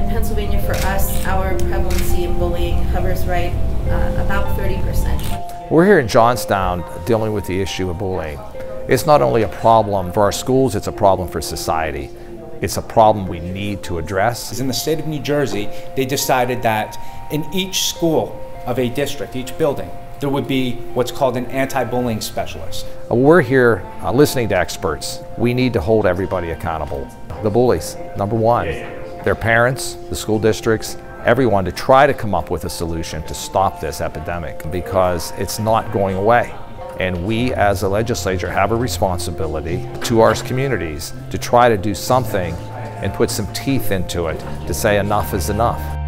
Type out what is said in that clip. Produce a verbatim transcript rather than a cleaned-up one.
Pennsylvania, for us, our prevalency in bullying hovers right uh, about thirty percent. We're here in Johnstown dealing with the issue of bullying. It's not only a problem for our schools, it's a problem for society. It's a problem we need to address. In the state of New Jersey, they decided that in each school of a district, each building, there would be what's called an anti-bullying specialist. We're here uh, listening to experts. We need to hold everybody accountable. The bullies, number one, their parents, the school districts, everyone, to try to come up with a solution to stop this epidemic, because it's not going away. And we as a legislature have a responsibility to our communities to try to do something and put some teeth into it to say enough is enough.